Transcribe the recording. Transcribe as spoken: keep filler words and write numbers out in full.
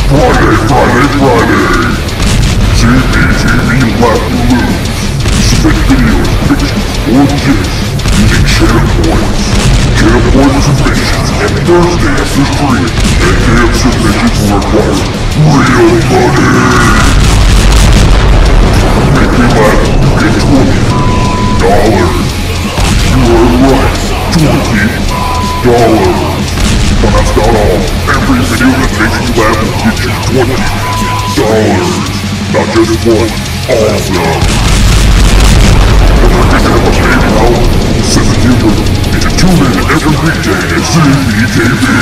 Friday, Friday, Friday! T V, T V, laugh and lose. Submit videos, pictures, or gifs using Channel Points. Channel Point submissions on Thursday after three, and damn submissions will require real money! Make me laugh, you get twenty dollars. You are right, twenty dollars. But that's not all. Every video that makes you laugh will get you twenty dollars. Not just one, all of them. If you're thinking of a PayPal, send the humor and tune in every weekday at C B T V.